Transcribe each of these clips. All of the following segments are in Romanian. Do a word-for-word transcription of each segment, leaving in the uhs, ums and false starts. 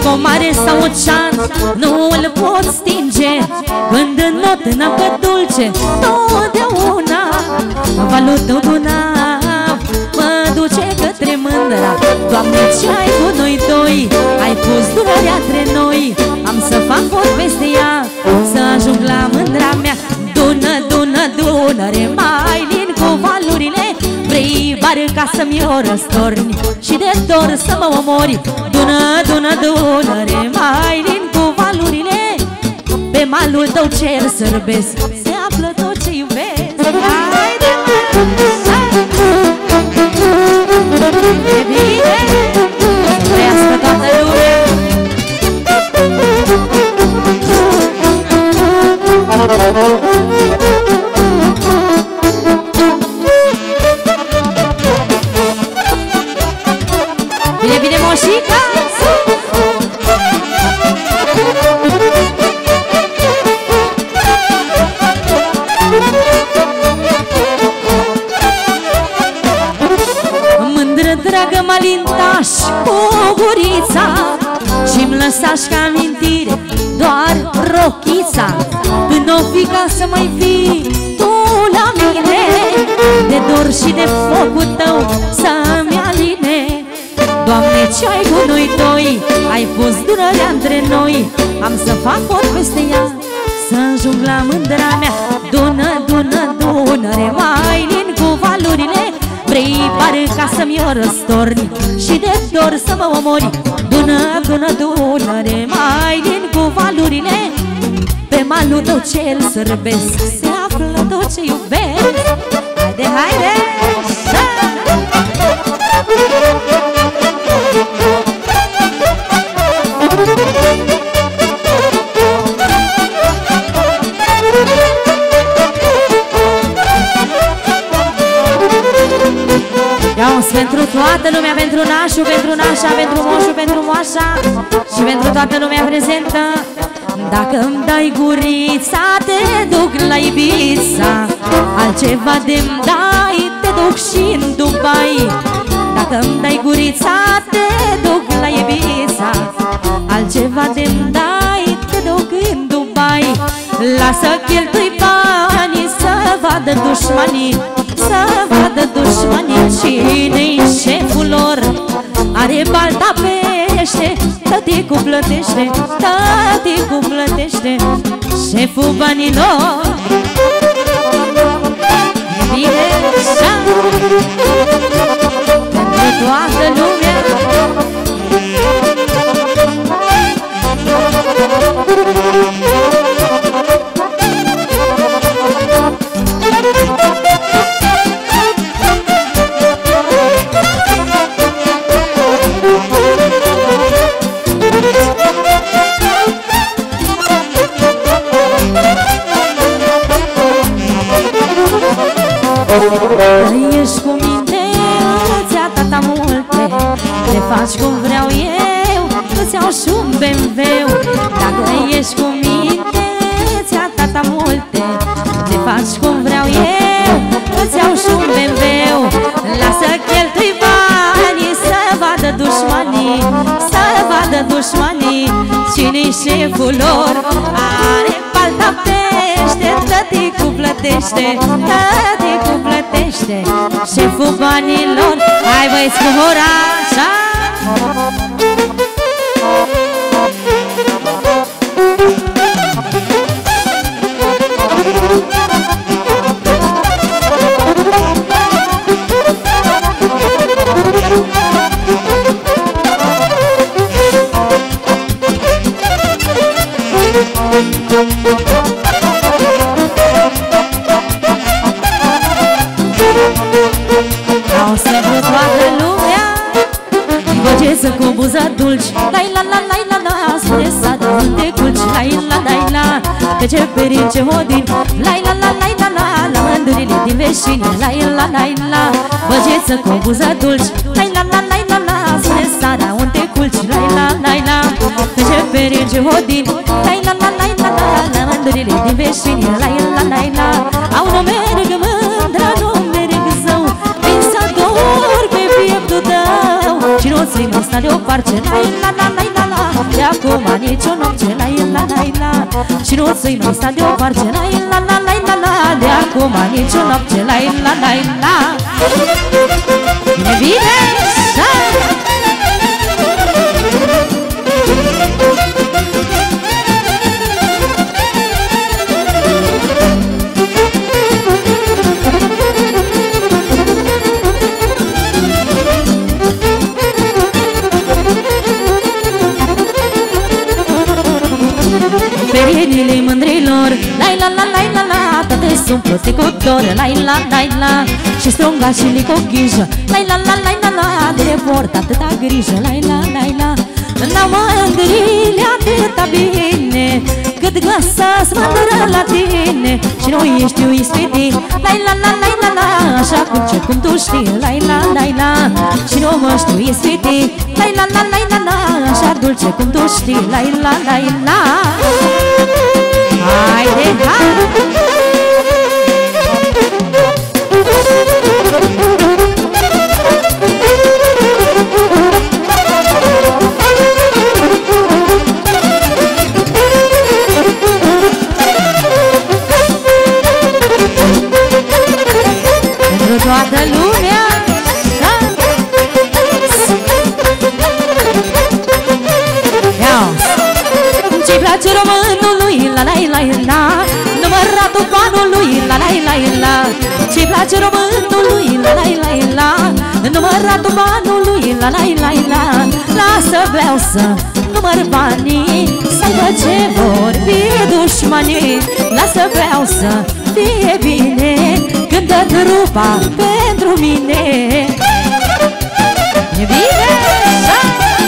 o mare sau ocean nu îl pot stinge, când în not în apă dulce totdeauna valul tău Dunav mă duce către mândra. Doamne, ce ai cu noi doi? Ai pus durerea între noi, am să fac pot peste ea, să ajung la mândra mea. Dună, dună, Dunăre, mai lin cu valurile, vrei barca să-mi o răstorni și de dor să mă omori. Dună, dună, Dunăre, mai lin cu valurile, pe malul tău cer sărbesc, se află tot ce iubesc. Haide, e bine, să trăiască toată lumea. Bine, bine, moșica! Mândră, dragă malintaș cu gurița, și-mi lăsași ca amintire doar rochița. Când o fi ca să mai fii tu la mine, de dor și de focul tău să-mi aline. Doamne, ce ai cu noi doi? Ai pus durerea între noi, am să fac pot peste ea, să ajung la mândra mea. Dună, dună, Dunăre, mai lin cu valurile, vrei barca să-mi o răstorni și de dor să mă omori. Dună, dună, Dunăre, mai lin cu valurile, pe malul tău cel sărbesc, se află tot ce iubesc. Haide, haide! Ia-o-s pentru toată lumea, pentru nașul, pentru nașa, pentru moșul, pentru moașa și pentru toată lumea prezentă. Dacă îmi dai gurița, te duc la Ibiza, altceva de-mi dai, te duc și în Dubai. Dacă îmi dai gurița, te duc la Ibiza, altceva de-mi dai, te duc în Dubai. Lasă cheltui banii să vadă dușmanii, să vadă dușmanii cine-i șeful lor. Are balta pește, tăticu plătește, tăticu plătește, șeful banilor. E bine așa, pentru toată lumea. Trăiești cu mine, ți-a tata multe, te faci cum vreau eu, îți iau și un B M W. Dacă ești cu mine, ți-a tata multe, te faci cum vreau eu, îți iau și un B M W. Lasă cheltui banii, să vadă dușmanii, să vadă dușmanii cine-i șeful lor. Are balta pește, tăticu plătește, tăticu plătește, șeful banilor. Hai băieți cu hora, așa! Au să vrut toată lumea, băgeță cu buza dulci, lai la la lai la la, spune sada unde culci, lai la lai la, de ce perin ce hodin, lai la la lai la la, la mândurile din veșine, lai la lai la, băgeță cu buza dulci, lai la la lai la la, spune sada unde culci, lai la lai la, de ce perin ce hodin, lai la la lai la la, la mândurile din veșine, lai la lai la, au nu merg mândra, nu merg zău, vin să dor pe pieptul tău, și nu ți-mi sta de o parce, lai la la lai la la, acum nici o noapte, la la la la. Și nu ți-i mai sta deoparte, la la la la la la. De acum nici o noapte, la la la la. Bine, bine, așa! Perenile mândrilor, la la la la la la. Toate sunt protecător, la la la la. Și strungașile cu grijă, la la la la la la. De port atâta grijă, la la la la. N-au mândrile atâta bine, cât găsă-ți mândră la tine. Și nu ești ispitit, la la la la la la. Așa cum ce cum tu știi, la la la la. Și nu mă știu ispitit, la la la la la la. Așa dulce cum tu știi, la la la la. Haide, hai! Pentru toată lumea, da? Ce-i place românului, la la la la. Număratul banului, la la la la. Ce-i place românului, la la la la. Număratul banului, la la la la. Lasă vreau să număr banii, să aibă ce vor fie dușmanii. Lasă vreau să fie bine, când dă trupa pentru mine. E bine, da?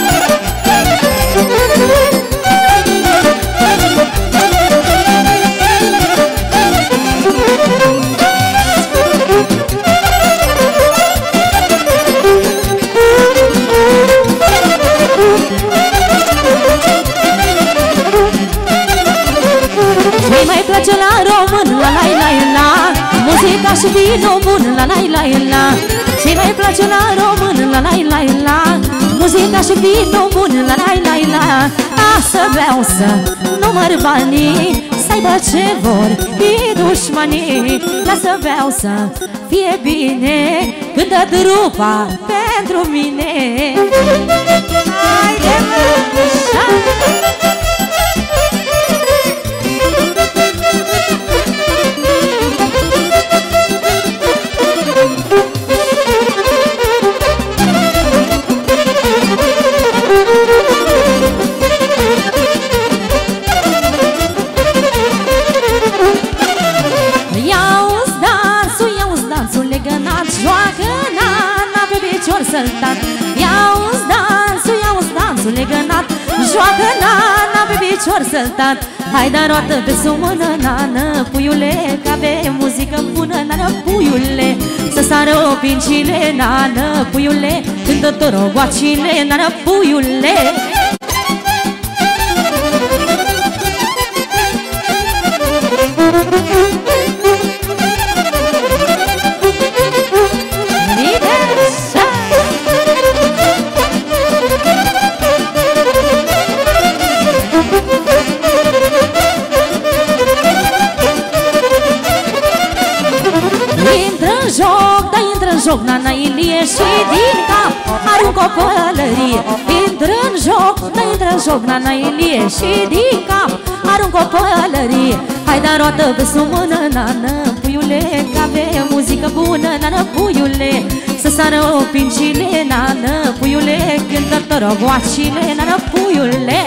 Ce-i mai place la român, la la la la. Muzica și vinul bun, la la la la. Ce-i mai place la român, la la la la. Muzica și vinul bun, la la la la. Să vreau să număr banii, să aibă ce vor fie dușmanii. Lasă vreau să fie bine, când dă trupa pentru mine. Haide, mă, așa! Săltat. Ia-uzi dansul, ia-uzi dansul legănat. Joacă nana pe picior săltat. Hai da roată pe sumână, nană, puiule, că avem muzică bună, nană, puiule. Să sară opincile, nană, puiule, cântă torogoacile, nană, puiule. Joc, nana Ilie, și din cap arunc o pălărie. Intră în joc, da, intră în joc, nana Ilie, și din cap arunc o pălărie. Hai da roată pe sumână, nană, puiule, că avem muzică bună, nană, puiule. Să sară opincile, nană, puiule, cântă torogoacile, nană, puiule.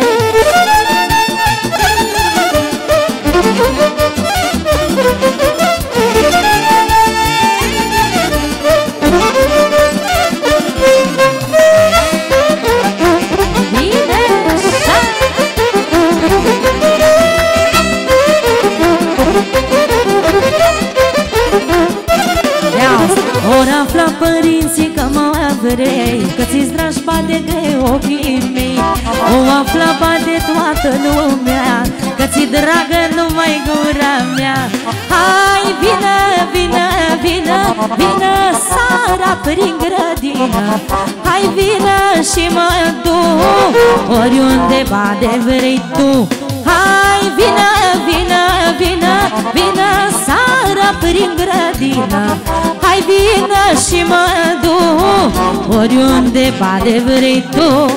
Ori afla părinții că mă vrei, că ți-ți dragi bade de ochii mei. O afla bade toată lumea, că ți-i dragă numai gura mea. Hai, vină, vină, vină, vină, sara prin grădină. Hai, vină, și mă duc oriunde bade vrei tu. Hai, vină, vină, vină, vină seara prin grădină. Hai, vină și mă duc oriunde bade vrei tu.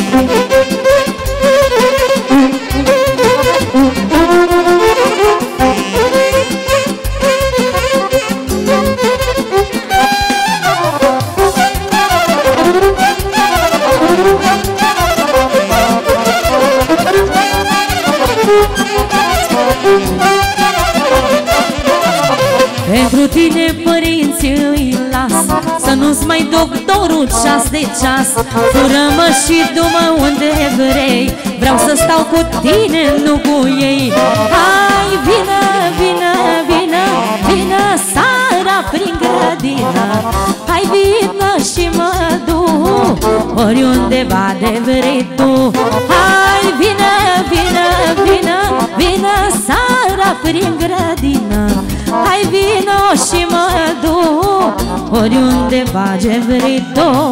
Pentru tine, părinții, îi las să nu-ți mai doctorul ceas de ceas. Fură-mă și du-mă unde vrei, vreau să stau cu tine, nu cu ei. Hai, vină, vină, vină, vină seara prin grădină. Hai, vină și mă duc oriunde bade vrei tu. Hai, vină, vină, vină, vină seara prin grădină. Hai, vino și mă duc oriunde bage vrei tu.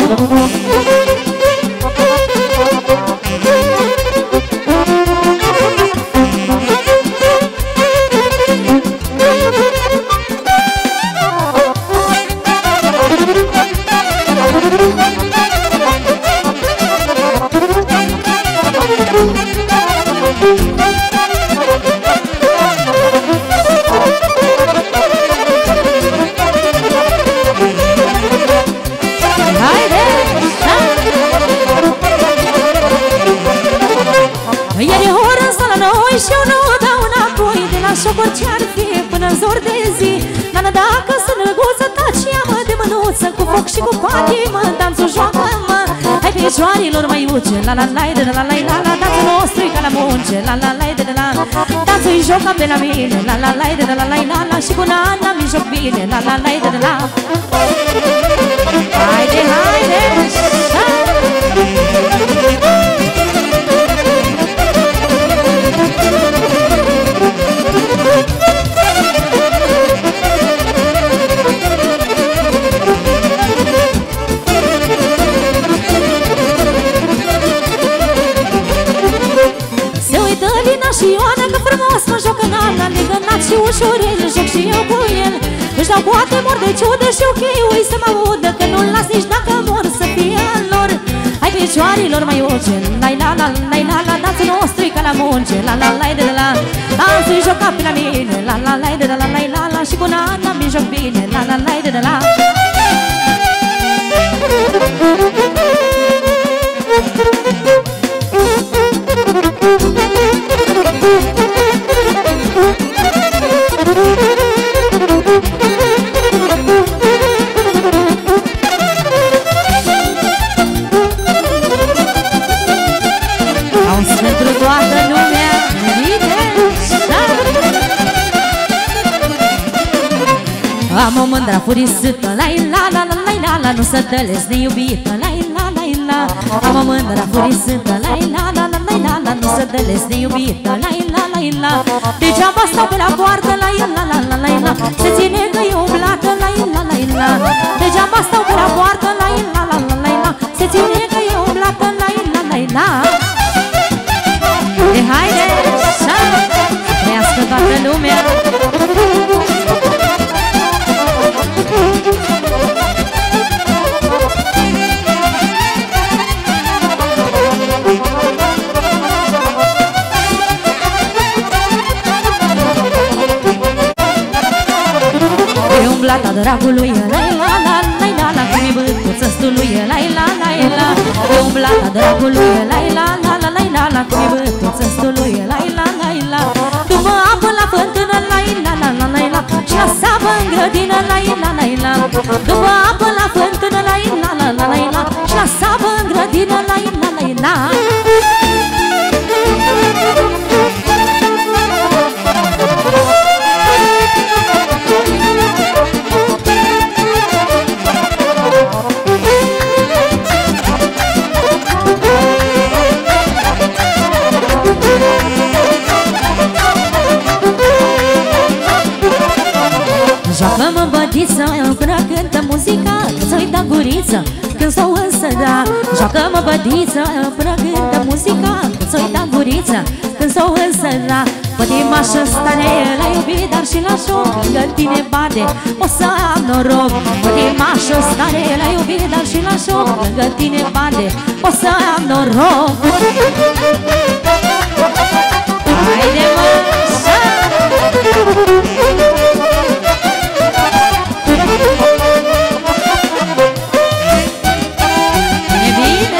Și eu nu dau înapoi de la șocuri ce-ar fi până în zor de zi. Nana, dacă sunt răguță, taci, ia-mă de mânuță, cu foc și cu patimă, danțul joacă-mă. Hai, picioarilor mai uce, la la la de la la la la, danțul nostru-i ca la munce, la la la de la la. Danțul-i joc pe la mine, la la la de la la la la, și cu Nana mi joc bine, la la la de la. Haide, haide, și Ioana, că frumos mă joacă Nana, legănat și ușurel, joc și eu cu el. Își dau poate mor de ciudă și ok-ui să mă audă, că nu-l las nici dacă mor să fie al lor. Hai, picioarilor mai uce, la-i-la-la, la-i-la-la, danțul nostru-i ca la munce, la-la-la de la. Danțul-i joca pe la mine, la-la-la de la la-i-la-la, și cu Nana mi joc bine, la-la-la de la. Am o mândra furisită, la-i-la-la-la-la-la, nu să tălesc de iubită, la-i-la-la-la. Am o mândra furisită, la-i-la-la-la-la-la, nu să tălesc de iubită, la-i-la-la-la. Degeaba stau pe la poartă, la-i-la-la-la-la, se ține că e umblată, la-i-la-la-la. Degeaba stau pe la poartă, la-i-la-la-la-la, se ține că e umblată, la-i-la-la-la. E haide, să trăiască toată lumea. Umblata dragului, la-i-la-la-la-la, cum-i bătuță stului, la-i-la-la-la. Umblata dragului, la-i-la-la-la-la, cum-i bătuță stului, la-i-la-la-la. După apă la fântână, la-i-la-la-la-la, și la sapă în grădină, la-i-la-la-la. După apă la fântână, la-i-la-la-la-la, și la sapă în grădină, la-i-la-la-la. Joacă-mă bădiță până cântă muzica, când s-o-i da guriță, când s-o însă da. Joacă-mă bădiță până cântă muzica, când s-o uita guriță, când s-o însăra. Pătimașă stare la iubit, dar și la joc, lângă tine bade, o să am noroc. Pătimașă stare la iubit, dar și la joc, lângă tine bade, o să am noroc. Haide mă, așa! E bine!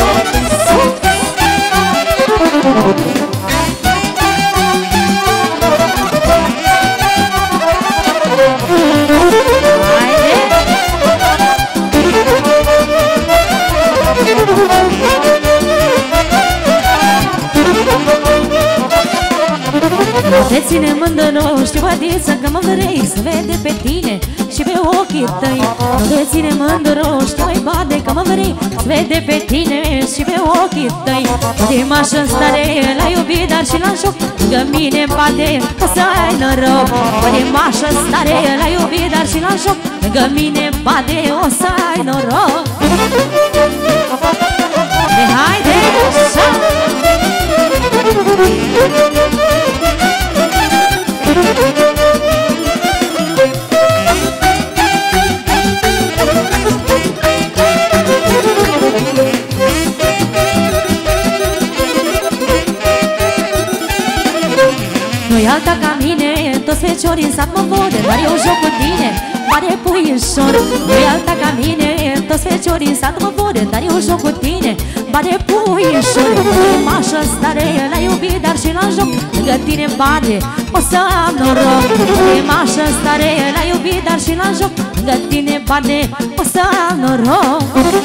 Te ține mândru, știu bădiță că mă vrei să vede pe tine și pe ochii tăi. Nu te ține mândru, știu mai bade că mă vrei să vede pe tine și pe ochii tăi. Pătimașă în stare la iubit, dar și la joc, lângă mine bade, o să ai noroc. Pătimașă în stare la iubit, dar și la joc, lângă mine bade, o să ai noroc. De haide, așa! Nu-i alta ca mine, toți feciorii în sat mă vode, dar eu joc cu tine, mare puișor. Nu-i alta ca mine, toți feciorii în sat mă vode, dar eu joc cu tine, mare puișor. Pătimașă stare la iubit, dar și la joc, lângă tine bade, o să am noroc. Pătimașă stare la iubit, dar și la joc, lângă tine bade, o să am noroc.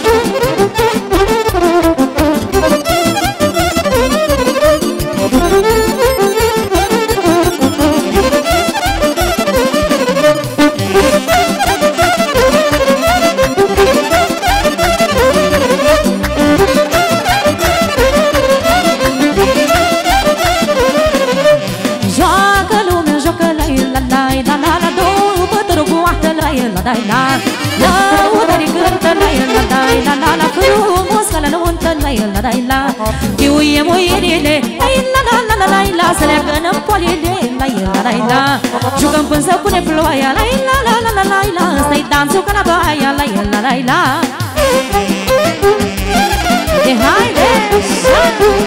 Chiuie muierile, la la la la la la, să leagă-n poalele, la la la la. Jucăm până să pune ploaia, la la la la la la la. Ăsta-i dansul ca la baia, la la la la. De haide, așa!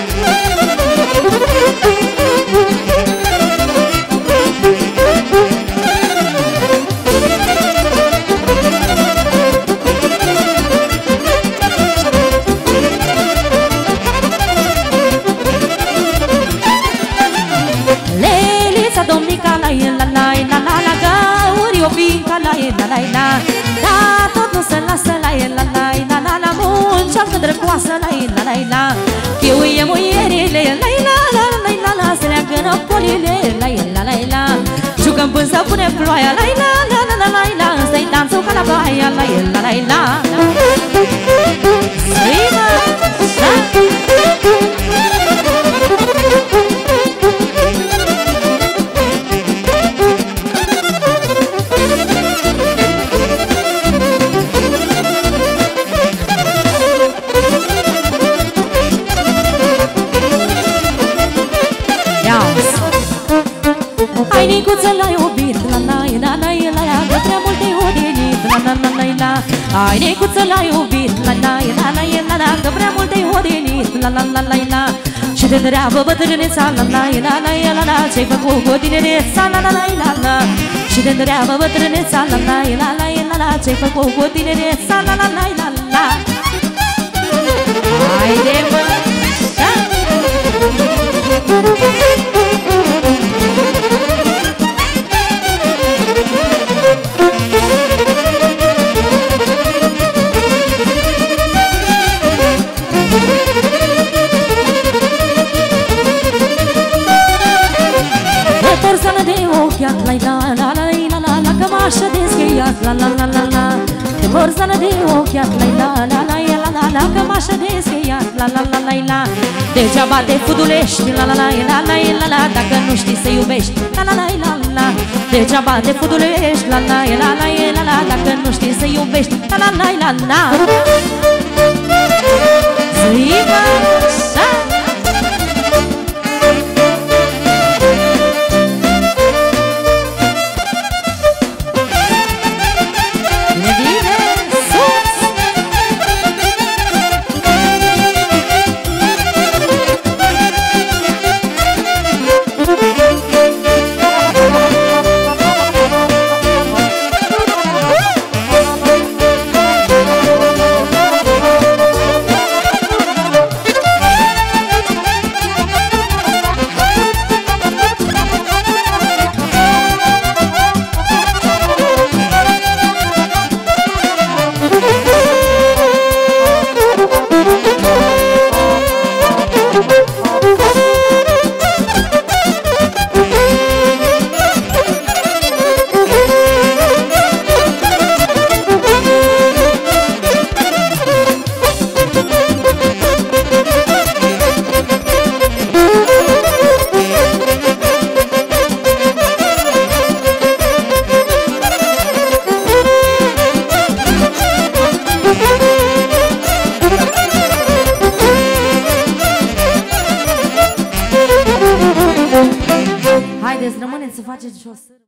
Da, tot nu se lasă la el, la la la la la, muncească drăcoasă la el, la la la. Chiuie muierile, la la la la la la, se leagă-n polile, la el, la la la. Jucăm până să pune ploaia, la la la la la la la, ăsta-i dansul ca la baia, la el, la la la. Săi-mă, așa! Hai Nicuță l-a iubit, la la la la la la, că prea multe odinit, la la la la la. Hai Nicuță l-a iubit, la la la la la la, că prea multe odinit, la la la la la. Și te întreabă bătrâneța, la la la la la la, ce-ai făcut cu tinereța, la la la la la. Și te întreabă bătrâneța, la la la la la la, ce-ai făcut cu tinereța, la la la la la. Haide mă, așa! Cămașă de scheiat, la la la la la. De borzană de ochiat, la la la la la la la. Cămașă de scheiat, la la la la la. Degeaba te fudulești, la la la la la la la. Dacă nu știi să iubești, la la la la la. Degeaba te fudulești, la la la la la la. Dacă nu știi să iubești, la la la la la. haideți, rămâneți să faceți jos.